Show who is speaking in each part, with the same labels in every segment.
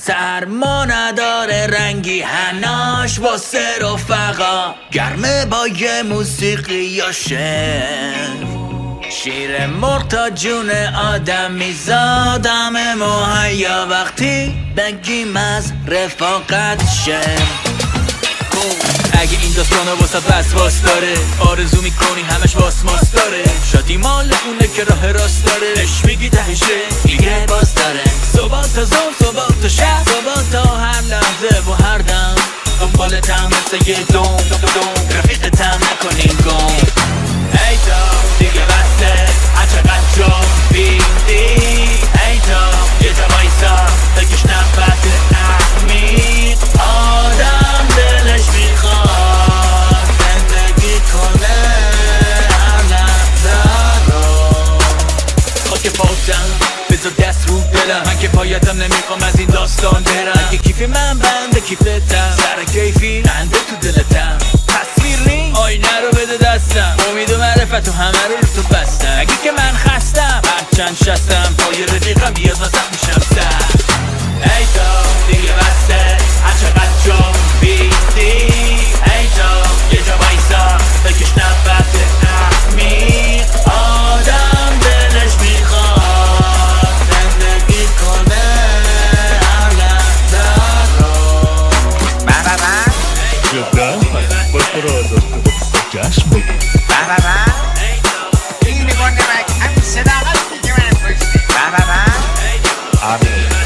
Speaker 1: سرما نداره رنگی هناش واسه رفقا گرمه با یه موسیقی یا شیر مرغ تا جون آدم میزادم مهیا وقتی بگیم از رفاقت شه. اگه این داستانه واسه وسواس داره آرزو میکنی همش واسماس داره شادی مال اونه که راه راست داره اش میگی تهشه میگه باز داره صبح تا زور صبح تا شب صبح تا هر لحظه و هر دم دنبالتم مثل یه دوم رفیقتم نکنین گم ای تا دیگه بسته هرچقدر جا بیدی ای تا یه جا وایسا بکش نفس عمیق آدم دلش میخواد زندگی کنه هر لحظه رو خاک پاتم بذار دست رو دلم من که پایتم نمیخوام از این داستان برم اگه کیف من بنده کیفتم سر کیفی رنده تو دلتم تصویر نی آینه رو بده دستم امید و معرفت و همه رو تو بستم اگه که من خستم هرچند شستم پای رفیقم بیاد واسم میشم سر ای تا دیگه بسته هرچقدر جا بیدی ای تا یه جا وایسا بکش نفس عمیق آدم دلش میخواد زندگی کنه هر لحظه رو
Speaker 2: جدا باید برو آزاد جشن بگیر
Speaker 3: این نگاه نمک همین صداقت دیگه من پشته
Speaker 2: آره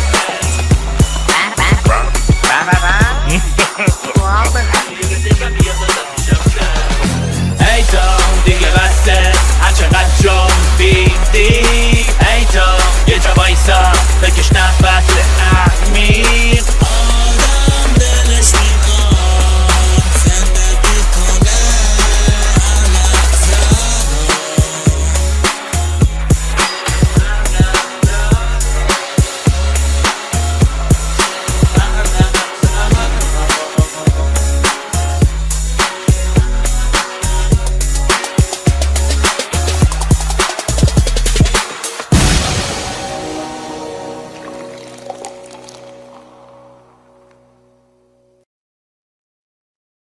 Speaker 1: ای تا دیگه بسته هرچقدر جا بیدی ای تا یه جا وایسا بکش نفس